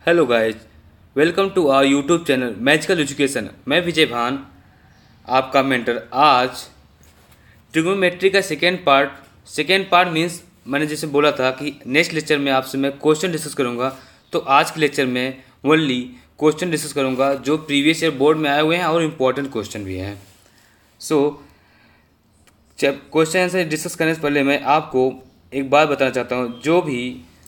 Hello guys, welcome to our YouTube channel magical education. मैं विजय भान, आपका मेंटर। आज ट्रिग्नोमेट्री का सेकेंड पार्ट मीन्स मैंने जैसे बोला था कि नेक्स्ट लेक्चर में आपसे मैं क्वेश्चन डिस्कस करूंगा। तो आज के लेक्चर में ओनली क्वेश्चन डिस्कस करूंगा जो प्रीवियस ईयर बोर्ड में आए हुए हैं और इम्पोर्टेंट क्वेश्चन भी हैं। सो क्वेश्चन आंसर डिस्कस करने से पहले मैं आपको एक बात बताना चाहता हूँ। जो भी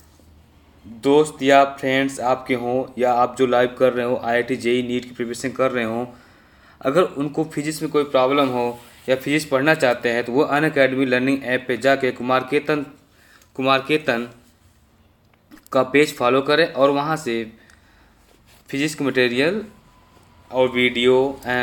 दोस्त या फ्रेंड्स आपके हों या आप जो लाइव कर रहे हो आईआईटी जेईई नीट की प्रिपरेशन कर रहे हो, अगर उनको फिजिक्स में कोई प्रॉब्लम हो या फिजिक्स पढ़ना चाहते हैं तो वो अनअकैडमी लर्निंग ऐप पे जाके कुमार केतन का पेज फॉलो करें और वहाँ से फिजिक्स के मटेरियल और video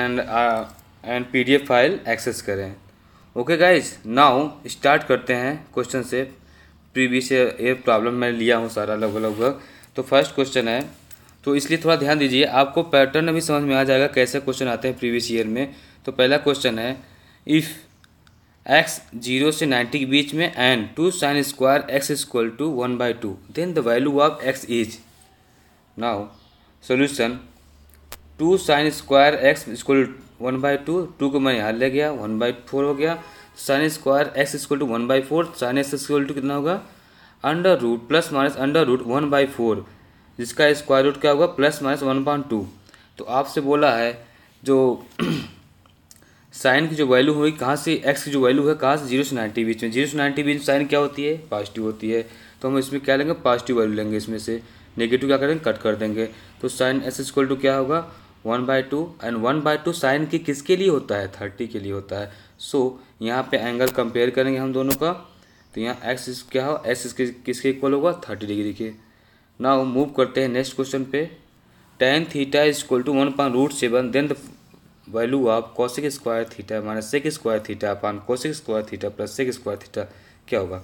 and PDF file access करें। ओके गाइज, नाउ स्टार्ट करते हैं क्वेश्चन से। प्रीवियस ईयर प्रॉब्लम मैं लिया हूँ सारा लगभग। तो फर्स्ट क्वेश्चन है, तो इसलिए थोड़ा ध्यान दीजिए, आपको पैटर्न अभी समझ में आ जाएगा कैसे क्वेश्चन आते हैं प्रीवियस ईयर में। तो पहला क्वेश्चन है, इफ़ x 0 से 90 के बीच में and 2 sin square x equal to 1/2 then the value of x is. Now solution, 2 sin square x equal 1/2, 2 को मैं यहाँ ले गया, 1/4 हो गया। Sine square x equal to 1/4, sine x equal to कितना होगा, under root plus minus under root 1/4, जिसका स्क्वायर रूट क्या होगा, प्लस माइनस 1/2। तो आपसे बोला है जो साइन की जो वैल्यू हुई कहाँ से, एक्स की जो वैल्यू है कहाँ से, 0 से 90 बीच में। 0 से 90 बीच में साइन क्या होती है, पॉजिटिव होती है। तो हम इसमें क्या लेंगे, पॉजिटिव वैल्यू लेंगे, इसमें से नेगेटिव क्या करेंगे, कट कर देंगे। तो साइन एक्स इक्वल टू क्या होगा, 1/2 एंड 1/2 साइन की किसके लिए होता है, 30 के लिए होता है। सो यहाँ पे एंगल कंपेयर करेंगे हम दोनों का। तो यहाँ एक्स क्या हो, एक्स किसके इक्वल होगा, 30 डिग्री के। नाउ मूव करते हैं नेक्स्ट क्वेश्चन पे। tan theta equal to 1/√7 then the value of cosec square theta minus sec square theta upon cosec square theta plus sec square theta क्या होगा।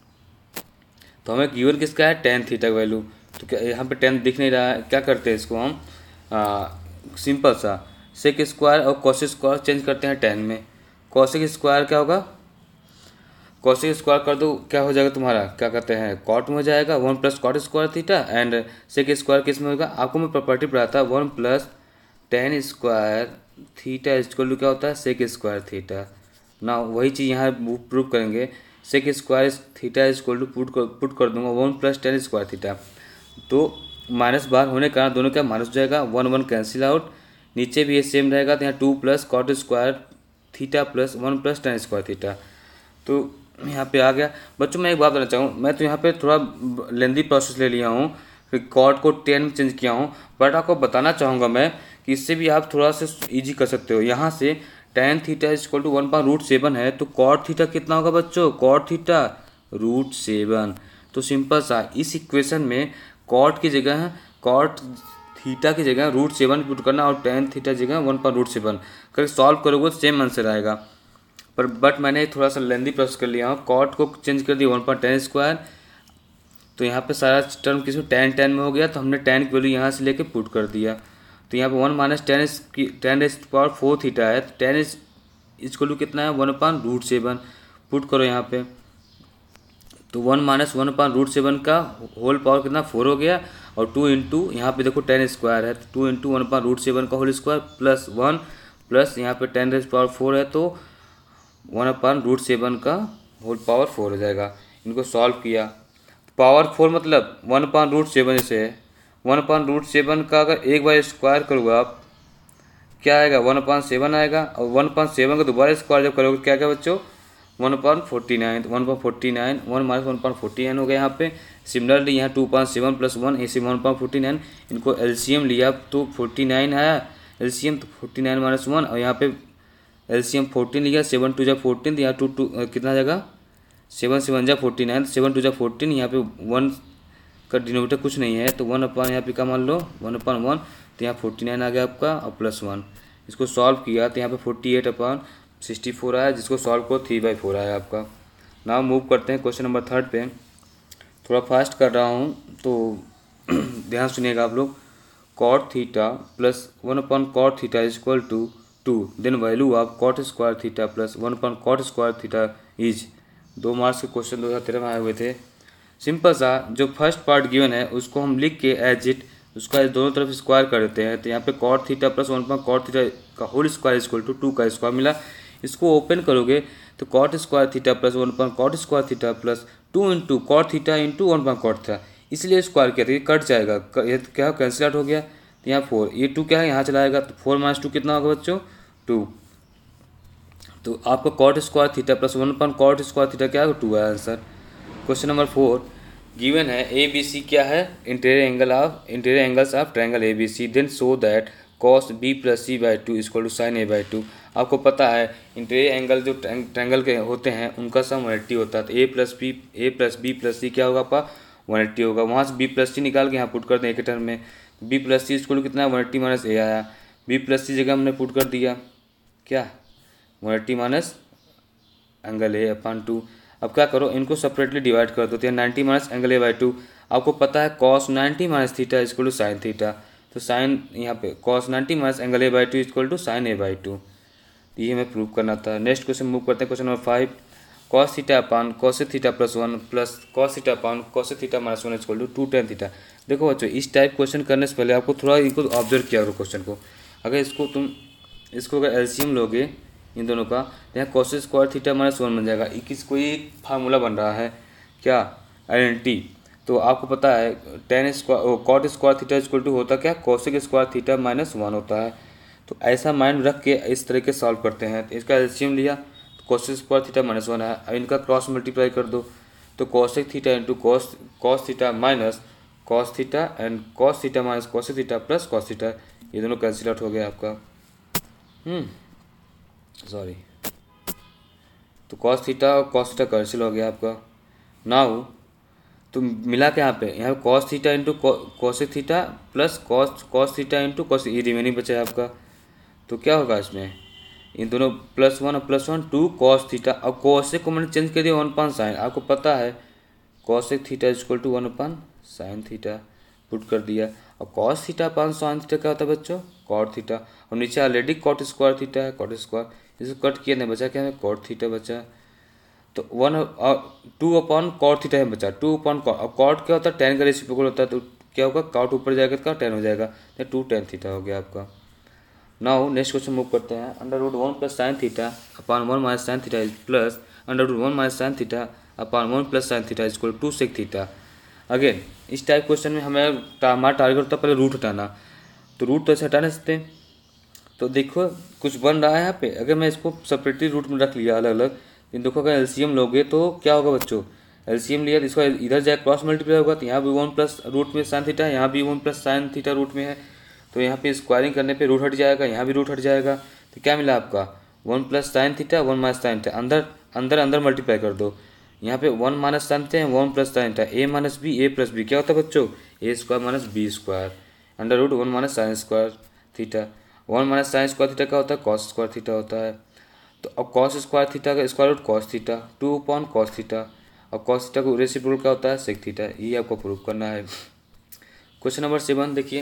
तो हमें गिवन किसका है, tan थीटा का वैल्यू। तो क्या यहाँ पे tan दिख नहीं रहा है, क्या करते हैं इसको हम सिंपल सा sec स्क्वायर और cosec स्क्वायर चेंज करते हैं tan में। cosec स्क्वायर क्या होगा, cosec स्क्वायर कर दो, क्या हो जाएगा तुम्हारा, क्या कहते हैं, कॉट में हो जाएगा 1 plus cot square theta and sec square किस में होगा, आपको मैं प्रॉपर्टी पढ़ाता 1 plus tan square theta equal to क्या होता है, sec स्क्वायर थीटा। ना वही चीज़ यहाँ प्रूव करेंगे, sec square theta equal to put कर दूंगा 1 प्लस tan स्क्वायर थीटा। तो माइनस बाहर होने के कारण दोनों क्या माइनस हो जाएगा, 1 कैंसिल आउट, नीचे भी ये सेम रहेगा। तो यहाँ 2 plus cot square theta plus 1 plus tan square theta. तो यहाँ पे आ गया। बच्चों मैं एक बात बताना चाहूँ, मैं तो यहाँ पे थोड़ा लेंदी प्रोसेस ले लिया हूँ, फिर कॉट को 10 में चेंज किया हूँ, बट आपको बताना चाहूँगा मैं कि इससे भी आप थोड़ा सा इजी कर सकते हो। यहाँ से tan थीटा इक्वल टू 1/√7 है, तो कॉट थीटा कितना होगा बच्चों, कॉट थीटा √7। तो सिंपल सा इस इक्वेशन में कॉट की जगह कॉट थीटा की जगह √7 पुट करना और tan थीटा जगह 1/√7 करके सॉल्व करोगे तो सेम आंसर आएगा। बट मैंने थोड़ा सा लेंदी प्रोसेस कर लिया हूँ, कॉट को चेंज कर दिया 1/tan स्क्वायर। तो यहाँ पे सारा टर्म किस में tan में हो गया, तो हमने tan की वैल्यू यहाँ से लेके पुट कर दिया। तो यहाँ पे 1 माइनस tan (4 थीटा है, तो tan इक्वल टू कितना है, 1/√7 पुट करो यहाँ पे। तो 1 माइनस 1/√7 का होल पावर कितना, 4 हो गया। और 2 इंटू यहाँ पे देखो tan स्क्वायर है, तो 2 इंटू 1/√7 का होल स्क्वायर प्लस 1 प्लस यहाँ पे tan(4) है, तो 1/√7 का होल पावर 4 हो जाएगा। इनको सॉल्व किया, पावर 4 मतलब 1/√7 से है। 1/√7 का अगर एक बार स्क्वायर करोगे आप, क्या आएगा, 1/7 आएगा। और 1/7 का दोबारा स्क्वायर जब करोगे क्या क्या बच्चों, 1/49, 1/49, 1 माइनस 1/49 हो गया यहाँ पे। सिमिलरली यहाँ 2/7 प्लस 1 ऐसे 1/49, इनको एलसीएम लिया तो 49 आया एलसीएम, तो 49 माइनस 1, और यहाँ पे एलसीएम 14 लिया, 7 2 जा 14, तो यहाँ 2 कितना जाएगा, 7 7 जा 49, 7 2 जा 14, यहाँ पे 1 का डिनोमिनेटर कुछ नहीं है, तो 1 अपॉन यहाँ पे का मान लो 1/1, तो यहाँ 49 आ गया आपका और प्लस 1। इसको सॉल्व किया तो यहाँ पे 48/64 आया, जिसको सॉल्व को 3/4 आया आपका। नाउ मूव करते हैं क्वेश्चन नंबर 3 पे। थोड़ा फास्ट कर रहा हूँ तो ध्यान सुनिएगा आप लोग। Cot theta plus 1/cot theta equal to 2 then value of cot square theta plus 1/cot square theta is. 2 marks के क्वेश्चन 2013 में आए हुए थे। सिंपल सा जो फर्स्ट पार्ट गिवन है उसको हम लिख के एज इट उसका दोनों तरफ स्क्वायर कर देते हैं। तो यहाँ पे cot theta plus 1 upon cot theta का होल स्क्वायर इक्वल टू 2 का स्क्वायर मिला। इसको ओपन करोगे तो cot square theta plus 1 upon cot square theta plus 2 into cot theta into 1 upon cot theta, इसलिए स्क्वायर किया था, ये कट जाएगा, ये क्या कैंसिल आउट हो गया। तो यहाँ 4, ये 2 क्या है यहाँ चला आएगा, तो 4 माइनस 2 कितना होगा बच्चों 2। तो आपका cot square theta plus 1 upon cot square theta क्या होगा 2 है आंसर। क्वेश्चन नंबर 4 गिवन है ए बी सी क्या है, interior angles of triangle A B C, then show that cos B plus C by 2 equal to sine A by 2। आपको पता है interior angle जो ट्रायंगल के होते हैं उनका सम 180 होता है। तो A plus B plus C क्या होगा आपका 180 होगा। वहाँ से बी प्लस सी निकाल के यहाँ पुट कर दें एक टर्म में, B plus C equal to कितना 180 माइनस ए आया, बी प्लस सी जगह हमने पुट कर दिया क्या 180 माइनस एंगल ए अपॉन 2। अब क्या करो इनको सेपरेटली डिवाइड कर दो, तो 90 माइनस एंगल ए बाई 2। आपको पता है cos 90 minus theta equal to sine theta, तो साइन यहाँ पे cos 90 minus angle A by 2 equal to sine A by 2, ये हमें प्रूव करना था। नेक्स्ट क्वेश्चन मूव करते हैं। Question number 5 cos theta upon cosec theta plus 1 plus cos theta upon cosec theta minus 1 equal to 2 tan theta. देखो बच्चों इस type question करने से पहले आपको थोड़ा इनको ऑब्जर्व किया करो क्वेश्चन को। अगर इसको अगर एलसीएम लोगे इन दोनों का, तो यहाँ कॉसेक स्क्वायर थीटा माइनस 1 बन जाएगा। कोई फार्मूला बन रहा है क्या आइडेंटिटी, तो आपको पता है tan square cot square theta equal to होता क्या कॉसेक स्क्वायर थीटा माइनस 1 होता है। तो ऐसा माइंड रख के इस तरह के सॉल्व करते हैं। तो इसका एलसीएम लिया तो कॉसेक स्क्वायर थीटा माइनस 1 है। अब इनका क्रॉस मल्टीप्लाई कर दो, तो cosec theta into cos theta minus cos theta and cos theta minus cosec theta plus cos theta, ये दोनों कैंसिल आउट हो गया आपका। सॉरी, तो कॉस थीटा और कॉस थीटा कैंसिल हो गया आपका। नाउ तो मिला के यहाँ पे cos theta into cosec theta plus cos theta into cos, ये रिमेनिंग बचा है आपका। तो क्या होगा इसमें इन दोनों +1 और +1 2 कॉस थीटा। अब कॉसेक को मैंने चेंज कर दिया 1 अपॉन साइन, आपको पता है cosec theta equal to 1 upon sine theta put कर दिया। अब cos theta upon sine theta क्या होता है बच्चों कॉट थीटा, और नीचे ऑलरेडी कॉट स्क्वायर थीटा है कॉट स्क्वायर, इसको कट किया नहीं बचा क्या हमें कॉट थीटा बचा। तो 1 और 2 अपॉन कॉट थीटा है बचा 2 अपॉन कॉट। अब कॉट क्या होता है टेन का रेसिप्रोकल होता है, तो क्या होगा कॉट ऊपर जाएगा तो टेन हो जाएगा, तो 2 tan थीटा हो गया आपका। नाउ नेक्स्ट क्वेश्चन मूव करते हैं। √1 plus sine theta upon 1 minus sine theta plus √1 minus sine theta upon 1 plus sine theta equal 2 sec theta. Again इस टाइप क्वेश्चन में हमें हमारा टारगेट होता है पहले रूट हटाना, तो रूट तो ऐसे हटा नहीं सकते। तो देखो कुछ बन रहा है यहाँ पे, अगर मैं इसको सेपरेटली रूट में रख लिया अलग अलग, इन देखो अगर एलसीएम लोगे तो क्या होगा बच्चों, एलसीएम लिया तो इसका इधर जाए क्रॉस मल्टीप्लाई होगा, तो यहाँ भी 1 प्लस रूट में साइन थीटा है, यहाँ भी 1 प्लस साइन थीटा रूट में है, तो यहाँ पे स्क्वायरिंग करने पे रूट हट जाएगा, यहाँ भी रूट हट जाएगा। तो क्या मिला आपका 1 plus sine theta 1 minus sine theta, अंदर मल्टीप्लाई कर दो, यहाँ पे 1 minus sine theta 1 plus sine theta, A minus B A plus B क्या होता है बच्चों A square minus B square √1 minus sine square theta. 1 minus sine square theta क्या होता है कॉस स्क्वायर थीटा होता है। तो अब कॉस स्क्वायर थीटा का square root cos theta 2 upon cos theta, और कॉस थीटा को रेसिप्रोकल क्या होता है सेक थीटा, ये आपको प्रूव करना है। क्वेश्चन नंबर 7 देखिए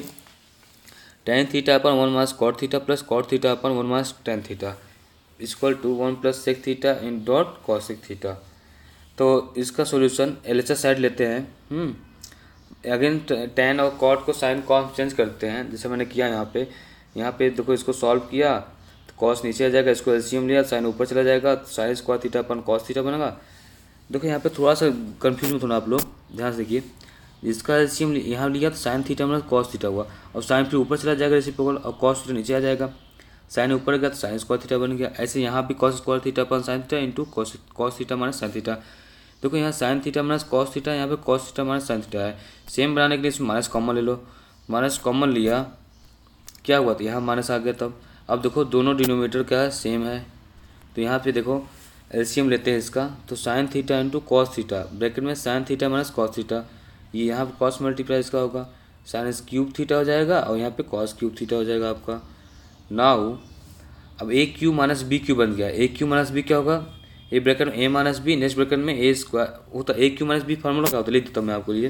tan theta upon 1 minus cot theta plus cot theta upon 1 minus tan theta equal to 1 plus sec theta in dot cosec theta. तो इसका सॉल्यूशन एलएचएस साइड लेते हैं। अगेन tan और कॉट को sine cos change करते हैं, जैसे मैंने किया यहाँ पे देखो इसको सॉल्व किया तो कॉस नीचे आ जाएगा, इसको एलसीएम लिया साइन ऊपर चला जाएगा, तो sine square theta upon cos theta बनेगा। देखो यहाँ पे थोड़ा सा कंफ्यूज मत होना आप लोग, ध्यान से देखिए, इसका एलसीएम यहाँ लिया तो साइन थीटा मतलब कॉस थीटा हुआ, और साइन फिर ऊपर चला जाएगा रेसिप्रोकल, और कॉस थीटा नीचे आ जाएगा, साइन ऊपर गया तो साइन स्क्वायर थीटा बन गया। ऐसे यहाँ भी cos square theta upon sine theta into cos theta minus sine theta. देखो यहाँ sine theta minus cos theta, यहाँ पे cos theta minus sine theta है। सेम बनाने के लिए इसमें माइनस कॉमन ले लो, माइनस कॉमन लिया क्या हुआ, तो यहाँ माइनस आ गया तब। अब देखो दोनों डिनोमिनेटर क्या है सेम है, तो यहाँ पे देखो एलसीएम लेते हैं इसका, तो sine theta into cos theta bracket में sine theta minus cos theta, ये यहाँ पे कॉस मल्टीप्लाई इसका होगा, साइन क्यूब थीटा हो जाएगा, और यहाँ पे कॉस क्यूब थीटा हो जाएगा आपका। नाउ अब A cube minus B cube बन गया, ए क्यू माइनस बी क्या होगा ए ब्रैकेट में A minus B next bracket में ए स्क्वायर होता, A cube minus B formula क्या होता है लिख देता हूँ मैं आपको लिए।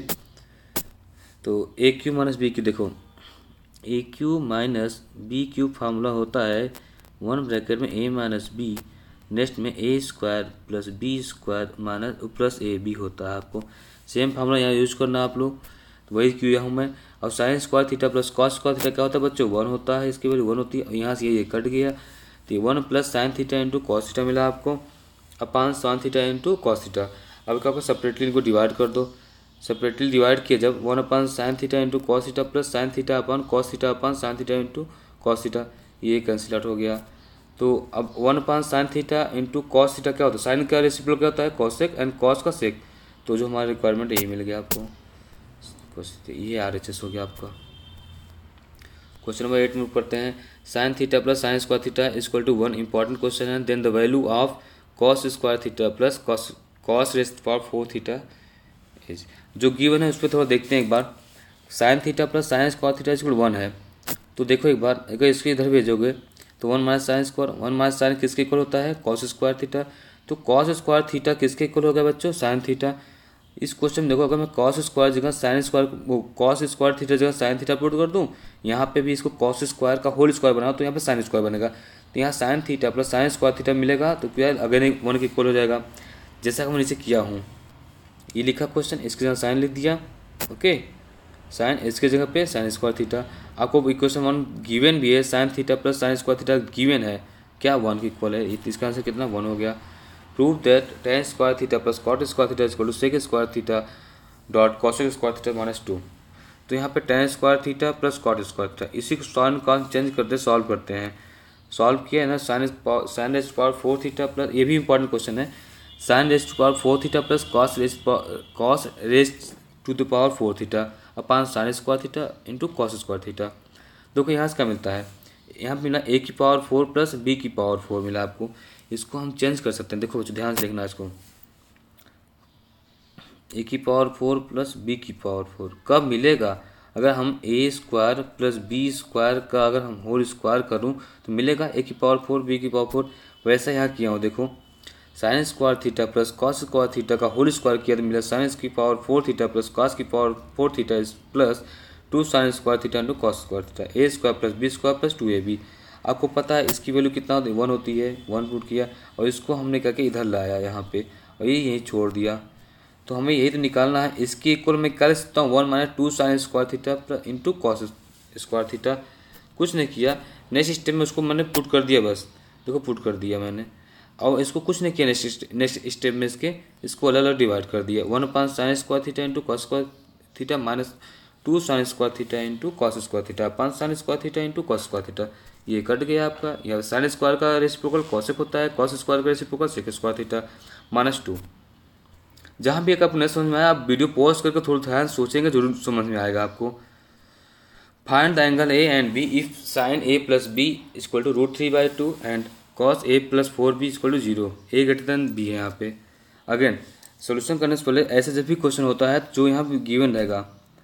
तो A cube minus B cube देखो A cube minus B cube formula होता है 1 ब्रैकेट में ए माइनस बी नेक्स्ट में A square plus B square minus plus A B होता है। आपको सेम फार्मूला यहाँ यूज करना आप लोग। तो वही किया हूँ मैं। अब sine square theta plus cos square theta क्या होता है बच्चों, 1 होता है, इसकी वैल्यू 1 होती है। यहाँ से ये कट गया, तो ये 1 plus sine theta into cos theta मिला आपको, upon sine theta into cos theta. अब क्या आपको सेपरेटली इनको डिवाइड कर दो, सेपरेटली डिवाइड किया जब 1 upon sine theta into cos theta plus sine theta upon cos theta upon sine theta into cos theta, ये कैंसिल आउट हो गया। तो अब 1 upon sine theta into cos theta क्या होता है, साइन का रेसिप्रोकल क्या होता है कॉसेक एंड कॉस का सेक। तो जो हमारा रिक्वायरमेंट यही मिल गया आपको, ये RHS हो गया आपका। क्वेश्चन नंबर 8 में करते हैं, sine theta plus sine square theta equal to 1 important question है, then the value of cos square theta plus cos raised power 4 theta is. जो गिवन है उस पर थोड़ा देखते हैं एक बार। Sine theta plus sine square theta equal 1 है, तो देखो एक बार अगर इसके इधर भेजोगे तो 1 minus sine square, 1 minus sine किसके इक्वल होता है कॉस स्क्वायर थीटा। तो कॉस स्क्वायर थीटा किसके इक्वल हो गया बच्चों, साइन थीटा। इस क्वेश्चन में देखो अगर मैं कॉस स्क्वायर जगह sine square, cos square theta जगह साइन थीटा पुट कर दूँ, यहाँ पे भी इसको कॉस स्क्वायर का होल स्क्वायर बनाओ तो यहाँ पे साइन स्क्वायर बनेगा। तो यहाँ sine theta plus sine square theta मिलेगा, तो क्या अगर 1 के इक्वल हो जाएगा, जैसा कि मैं नीचे किया हूँ। ये लिखा क्वेश्चन, इसके जगह साइन लिख दिया, ओके, साइन इसके जगह पे साइन स्क्वायर थीटा। आपको इक्वेशन 1 गिवन भी है, sine theta plus sine square theta given है, क्या 1 के इक्वल है। इसका आंसर कितना 1 हो गया। Prove that tan square theta plus cot square theta equal to sec square theta dot cosec square theta minus 2। तो यहाँ पे tan square theta plus cot square theta, इसी को साइन का चेंज करते सॉल्व करते हैं। सॉल्व किया है ना, sine raised power 4 theta plus, ये भी इंपॉर्टेंट क्वेश्चन है, sine raised power 4 theta plus cos raised to the power 4 theta upon sine square theta into cos square theta. देखो यहाँ से क्या मिलता है, यहाँ मिला a की पावर 4 प्लस b की पावर 4 मिला आपको। इसको हम चेंज कर सकते हैं, देखो बच्चों ध्यान से देखना इसको, a की पावर 4 प्लस b की पावर 4 कब मिलेगा, अगर हम a square plus b square का अगर हम होल स्क्वायर करूँ तो मिलेगा a की पावर 4 b की पावर 4। वैसा यहाँ किया हूँ, देखो sine square theta plus cos square theta का होल स्क्वायर किया तो मिला साइन की पावर 4 थीटा प्लस कॉस की power 4 theta plus 2 sine square theta into cos square theta, a square plus b square plus 2ab। आपको पता है इसकी वैल्यू कितना होती है 1 होती है, 1 पुट किया और इसको हमने क्या किया इधर लाया यहाँ पे और ये यहीं छोड़ दिया। तो हमें यही तो निकालना है, इसके इक्वल मैं क्या लिख सकता हूँ 1 minus 2 sine square theta into cos square theta. कुछ नहीं किया, नेक्स्ट स्टेप में उसको मैंने पुट कर दिया, बस देखो पुट कर दिया मैंने। और इसको कुछ नहीं किया, नेक्स्ट स्टेप में इसको अलग अलग डिवाइड कर दिया, 1 upon sine square theta into cos square theta minus 2 sine square theta into cos square theta upon sine square theta into cos square theta. ये कट गया आपका। यह साइन स्क्वायर का रेसिप्रोकल कॉसेक होता है, कॉस स्क्वायर का reciprocal sec square theta minus 2। जहाँ भी एक आपको नहीं समझ में आया आप वीडियो पॉज करके थोड़ा ध्यान सोचेंगे, जरूर समझ में आएगा आपको। Find the angle A and B if sine A plus B equal to √3/2 and cos A plus 4b equal to 0, A greater than B है यहाँ पे। अगेन सोल्यूशन करने से पहले ऐसे जब भी क्वेश्चन होता है जो यहाँ पे गिवन रहेगा,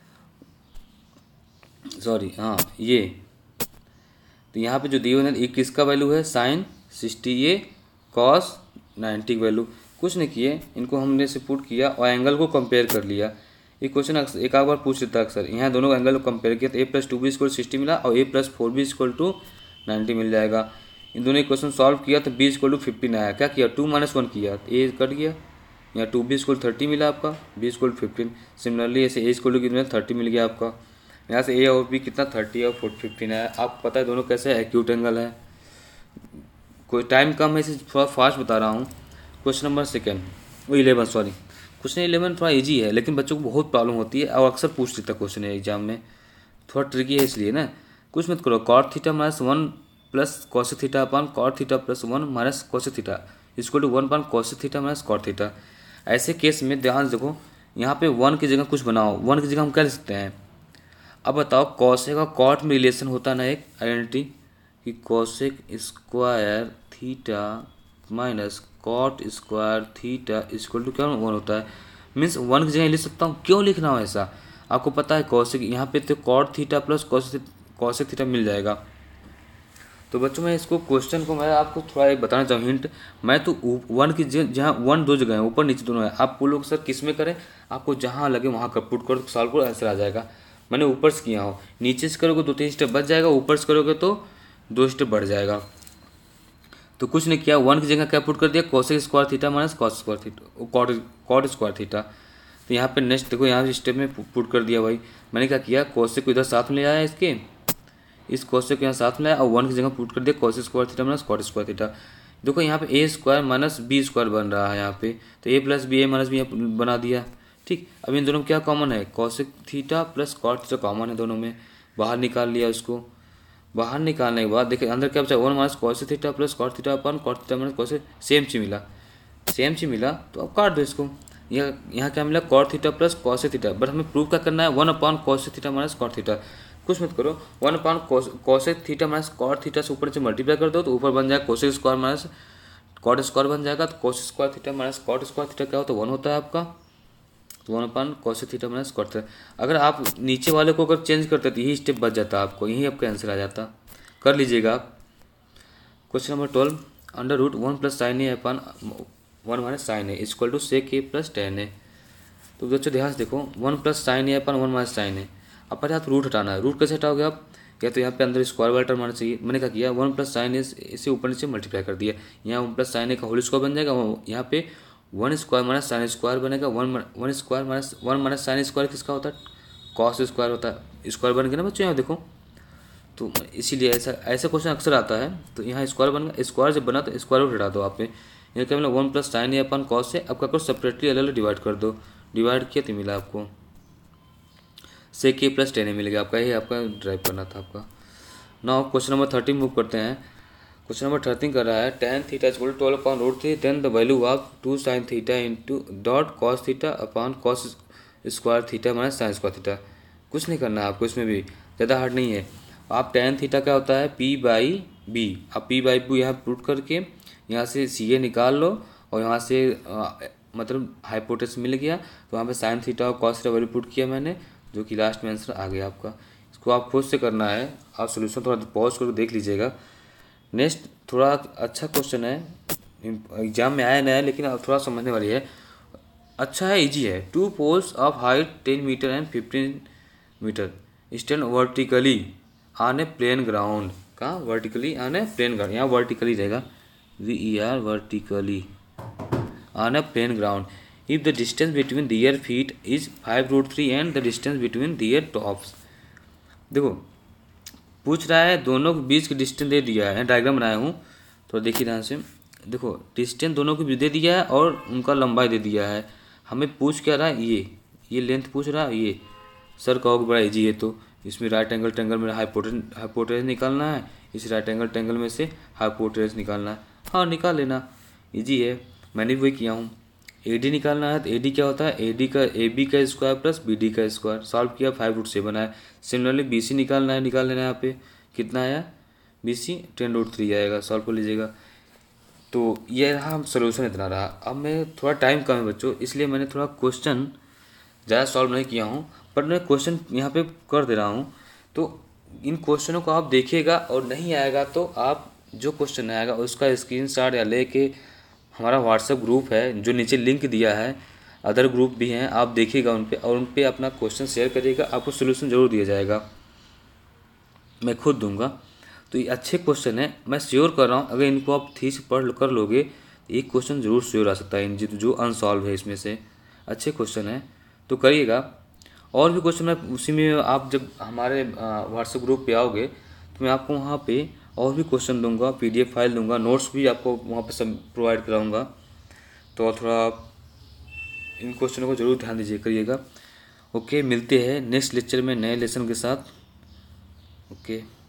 सॉरी हाँ ये, तो यहाँ पे जो गिवन है किसका वैल्यू है साइन 60a कॉस 90 की वैल्यू। कुछ नहीं किए, इनको हमने से पुट किया और एंगल को कंपेयर कर लिया। ये क्वेश्चन एक बार पूछ लेता है अक्सर, यहाँ दोनों एंगल को कंपेयर किया तो a प्लस 2b इक्वल 60 मिला और a plus 4b equal to 90 मिल जाएगा। इन दोनों इक्वेशन सॉल्व किया तो b इक्वल टू 15 आया। क्या किया 2 माइनस 1 किया तो a कट गया, यहाँ 2b इक्वल 30 मिला आपका, b इक्वल 15। सिमिलरली ऐसे a इक्वल टू कितना 30 मिल गया आपका। यहाँ से a और b कितना 30 और 15 है। आपको पता है दोनों कैसे एक्यूट एंगल है। कोई टाइम कम है इसे थोड़ा फास्ट बता रहा हूँ। क्वेश्चन नंबर 11 सॉरी क्वेश्चन 11 थोड़ा इजी है लेकिन बच्चों को बहुत प्रॉब्लम होती है और अक्सर पूछ लेता है क्वेश्चन एग्जाम में, थोड़ा ट्रिकी है इसलिए ना। कुछ मत करो, cot theta minus 1 plus cosec theta upon cot theta plus 1 minus cosec theta equal to 1 upon cosec theta minus cot theta. ऐसे केस में ध्यान देखो, यहाँ पे 1 की जगह कुछ बनाओ, 1 की जगह हम क्या लिख सकते हैं। अब बताओ कॉसेक और कॉट में रिलेशन होता ना एक आइडेंटिटी कि cosec square theta minus cot square theta equal to क्या 1 होता है। मीन्स 1 की जगह लिख सकता हूँ, क्यों लिखना हो ऐसा। आपको पता है कॉसेक यहाँ पे तो cot theta plus cosec theta मिल जाएगा। तो बच्चों मैं इसको क्वेश्चन को मैं आपको थोड़ा एक बताना चाहूँ हिंट। मैं तो 1 की जहाँ 1 2 जगह है, ऊपर नीचे दोनों है। आप लोग सर किस में करें, आपको जहाँ लगे वहाँ कर पुट करो, सॉल्व करो, आंसर आ जाएगा। मैंने ऊपर से किया हो, नीचे से करोगे 2-3 स्टेप बच जाएगा, ऊपर से करोगे तो 2 स्टेप बढ़ जाएगा। तो कुछ नहीं किया, 1 की जगह क्या पुट कर दिया cosec square theta minus cos square theta cot square theta. तो तो यहाँ पे नेक्स्ट देखो, यहाँ स्टेप में पुट कर दिया भाई। मैंने क्या किया, कोसेक को इधर साथ में ले आया, इसके इस कोसेक को यहाँ साथ में लाया और 1 की जगह पुट कर दिया cosec square theta minus cot square theta. देखो यहाँ पे A square minus B square बन रहा है यहाँ पे, तो A plus B, A minus B बना दिया। ठीक, अब इन दोनों में क्या कॉमन है, cosec theta plus cot theta common है दोनों में, बाहर निकाल लिया उसको। बाहर निकालने के बाद देखिए अंदर क्या बचा, 1 minus cosec theta plus cot theta upon cot theta minus cosec, same चीज मिला तो अब काट दो इसको। यहाँ क्या मिला, cot theta plus cosec theta, but हमें प्रूव क्या करना है, 1 upon cosec theta minus cot theta. कुछ मत करो, 1 upon cosec theta minus cot theta से ऊपर से मल्टीप्लाई कर दो तो ऊपर बन जाएगा cosec square minus cot square बन जाएगा। तो cosec square theta minus cot square theta क्या होता है, 1 होता है आपका। तो 1 upon cosec theta minus cot theta. अगर आप नीचे वाले को अगर चेंज करते तो यही स्टेप बच जाता आपको, यही आपका आंसर आ जाता। कर लीजिएगा आप। Question number 12, under root 1 plus sine A upon 1 minus sine A equal to sec A plus tan A. तो बच्चों ध्यान से देखो, 1 plus sine A upon 1 minus sine A, अब पहले हाथ रूट हटाना है। रूट कैसे हटाओगे आप, या तो यहाँ पे अंदर स्क्वायर वाला टर्म आना चाहिए। मैंने क्या किया, 1 प्लस साइन ए इसे ऊपर नीचे मल्टीप्लाई कर दिया, यहाँ 1 प्लस साइन ए का होल स्क्वायर बन जाएगा, यहाँ पे 1 स्क्वायर माइनस साइन स्क्वायर बनेगा। 1 square minus 1 minus sine square किसका होता है, कॉस स्क्वायर होता है। स्क्वायर बन गया ना बच्चों, यहाँ देखो, तो इसीलिए ऐसा क्वेश्चन अक्सर आता है। तो यहाँ स्क्वायर बन गया, स्क्वायर जब बना तो स्क्वायर रूट हटा दो आप। यहाँ क्या मिला, 1 plus sine A upon cos है, अब क्या करो सेपरेटली अलग अलग डिवाइड कर दो। डिवाइड किया तो मिला आपको सेक ए प्लस टेन ए मिल गया आपका, ये आपका ड्राइव करना था आपका। नाउ क्वेश्चन नंबर 13 मूव करते हैं। क्वेश्चन नंबर 13 कर रहा है, tan theta equal 12 upon root 3, then the value of 2 sine theta into dot cos theta upon cos square theta minus sine square theta. कुछ नहीं करना है आपको, इसमें भी ज़्यादा हार्ड नहीं है। आप tan थीटा क्या होता है, p बाई बी, आप p बाई बी यहाँ पुट करके यहाँ से सी ए निकाल लो और यहाँ से मतलब हाइपोटेनस मिल गया, तो वहाँ पे साइन थीटा और कॉस थीटा वैल्यू पुट किया मैंने, जो कि लास्ट में आंसर आ गया आपका। इसको आप खुद से करना है, आप सोल्यूशन थोड़ा पॉज करके देख लीजिएगा। नेक्स्ट थोड़ा अच्छा क्वेश्चन है, एग्जाम में आया नया लेकिन अब थोड़ा समझने वाली है, अच्छा है, इजी है। 2 poles of height 10 metre and 15 metre stand vertically on a plane ground. कहाँ vertically on a plane ground, यहाँ वर्टिकली रहेगा, VER vertically on a plane ground. If the distance between their feet is 5√3 and the distance between their tops. देखो पूछ रहा है दोनों के बीच की डिस्टेंस दे दिया है, डायग्राम बनाया हूँ तो देखिए ध्यान से। देखो डिस्टेंस दोनों को भी दे दिया है और उनका लंबाई दे दिया है। हमें पूछ क्या रहा है, ये लेंथ पूछ रहा है। ये सर कहोगे बड़ा इजी है, तो इसमें राइट एंगल ट्रायंगल में हाइपोटेनस निकालना है, इस राइट एंगल ट्रायंगल में से हाइपोटेनस निकालना है। हाँ निकाल लेना, इजी है, मैंने भी वही किया हूँ। AD निकालना है तो AD क्या होता है, AD का AB का स्क्वायर प्लस BD का स्क्वायर, सॉल्व किया 5√7 आया। सिमिलरली BC निकालना है, निकाल लेना है। यहाँ पे कितना आया, BC 10√3 आएगा, सॉल्व कर लीजिएगा। तो ये रहा हम सोल्यूशन, इतना रहा। अब मैं थोड़ा टाइम कम है बच्चों, इसलिए मैंने थोड़ा क्वेश्चन ज़्यादा सॉल्व नहीं किया हूँ, पर मैं क्वेश्चन यहाँ पे कर दे रहा हूँ। तो इन क्वेश्चनों को आप देखिएगा और नहीं आएगा तो आप जो क्वेश्चन आएगा उसका स्क्रीनशॉट या लेके हमारा व्हाट्सएप ग्रुप है जो नीचे लिंक दिया है, अदर ग्रुप भी हैं, आप देखिएगा उन पे और उन पे अपना क्वेश्चन शेयर करिएगा, आपको सोल्यूशन ज़रूर दिया जाएगा, मैं खुद दूंगा। तो ये अच्छे क्वेश्चन है, मैं श्योर कर रहा हूँ अगर इनको आप ठीक से पढ़ कर लोगे एक क्वेश्चन ज़रूर श्योर आ सकता है इन जो अनसॉल्व है इसमें से। अच्छे क्वेश्चन है तो करिएगा। और भी क्वेश्चन मैं उसी में, आप जब हमारे व्हाट्सएप ग्रुप पे आओगे तो मैं आपको वहाँ पे और भी क्वेश्चन दूंगा, PDF फाइल दूंगा, नोट्स भी आपको वहाँ पे सब प्रोवाइड कराऊंगा। तो थोड़ा इन क्वेश्चनों को ज़रूर ध्यान दीजिए करिएगा। ओके, मिलते हैं नेक्स्ट लेक्चर में नए लेसन के साथ। ओके।